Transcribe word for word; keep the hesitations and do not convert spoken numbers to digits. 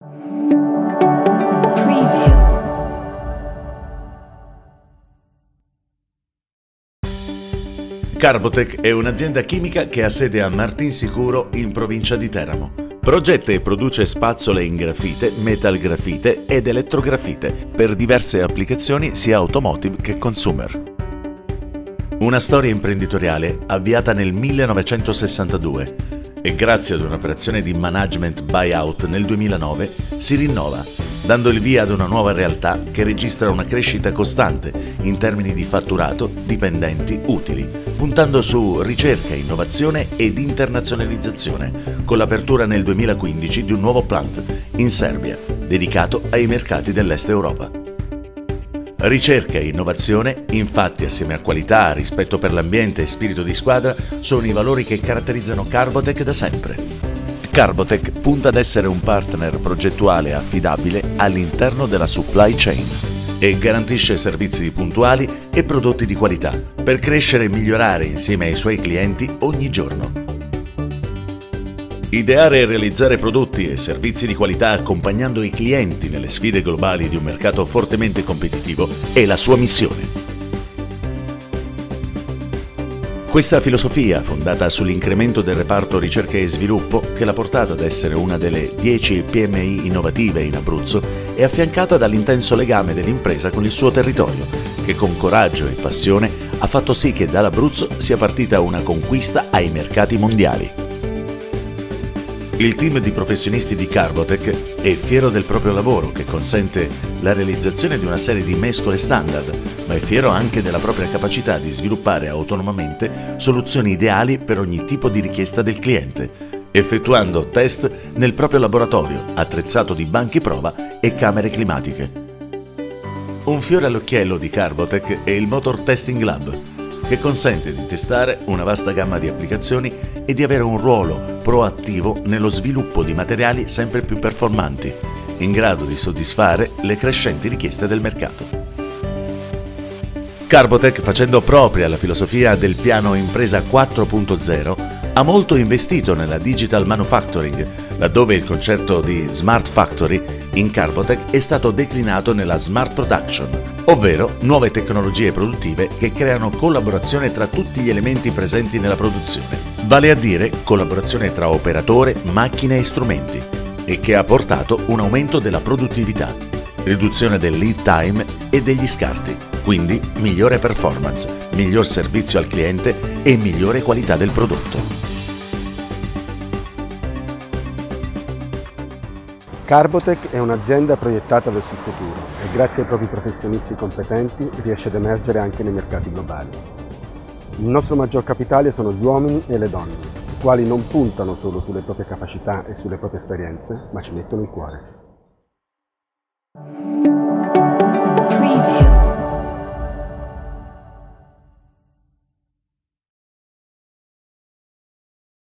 Carbotech è un'azienda chimica che ha sede a Martinsicuro in provincia di Teramo. Progetta e produce spazzole in grafite, metalgrafite ed elettrografite per diverse applicazioni sia automotive che consumer. Una storia imprenditoriale avviata nel millenovecentosessantadue e grazie ad un'operazione di management buyout nel duemilanove si rinnova, dando il via ad una nuova realtà che registra una crescita costante in termini di fatturato, dipendenti, utili, puntando su ricerca, innovazione ed internazionalizzazione, con l'apertura nel duemilaquindici di un nuovo plant in Serbia, dedicato ai mercati dell'Est Europa. Ricerca e innovazione, infatti, assieme a qualità, rispetto per l'ambiente e spirito di squadra, sono i valori che caratterizzano Carbotech da sempre. Carbotech punta ad essere un partner progettuale affidabile all'interno della supply chain e garantisce servizi puntuali e prodotti di qualità per crescere e migliorare insieme ai suoi clienti ogni giorno. Ideare e realizzare prodotti e servizi di qualità accompagnando i clienti nelle sfide globali di un mercato fortemente competitivo è la sua missione. Questa filosofia, fondata sull'incremento del reparto ricerca e sviluppo, che l'ha portato ad essere una delle dieci P M I innovative in Abruzzo, è affiancata dall'intenso legame dell'impresa con il suo territorio, che con coraggio e passione ha fatto sì che dall'Abruzzo sia partita una conquista ai mercati mondiali. Il team di professionisti di Carbotech è fiero del proprio lavoro, che consente la realizzazione di una serie di mescole standard, ma è fiero anche della propria capacità di sviluppare autonomamente soluzioni ideali per ogni tipo di richiesta del cliente, effettuando test nel proprio laboratorio, attrezzato di banchi prova e camere climatiche. Un fiore all'occhiello di Carbotech è il Motor Testing Lab, che consente di testare una vasta gamma di applicazioni e di avere un ruolo proattivo nello sviluppo di materiali sempre più performanti, in grado di soddisfare le crescenti richieste del mercato. Carbotech, facendo propria la filosofia del piano Impresa quattro punto zero, ha molto investito nella digital manufacturing, laddove il concetto di Smart Factory in Carbotech è stato declinato nella Smart Production, ovvero nuove tecnologie produttive che creano collaborazione tra tutti gli elementi presenti nella produzione, vale a dire collaborazione tra operatore, macchine e strumenti, e che ha portato un aumento della produttività, riduzione del lead time e degli scarti, quindi migliore performance, miglior servizio al cliente e migliore qualità del prodotto. Carbotech è un'azienda proiettata verso il futuro e grazie ai propri professionisti competenti riesce ad emergere anche nei mercati globali. Il nostro maggior capitale sono gli uomini e le donne, i quali non puntano solo sulle proprie capacità e sulle proprie esperienze, ma ci mettono il cuore.